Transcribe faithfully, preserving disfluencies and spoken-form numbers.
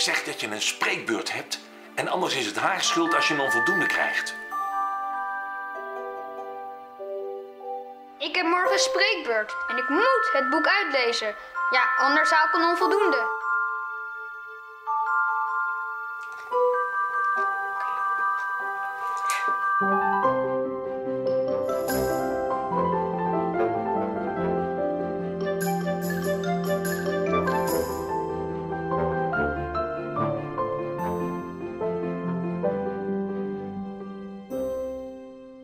Zeg dat je een spreekbeurt hebt en anders is het haar schuld als je een onvoldoende krijgt. Ik heb morgen een spreekbeurt en ik moet het boek uitlezen. Ja, anders haal ik een onvoldoende.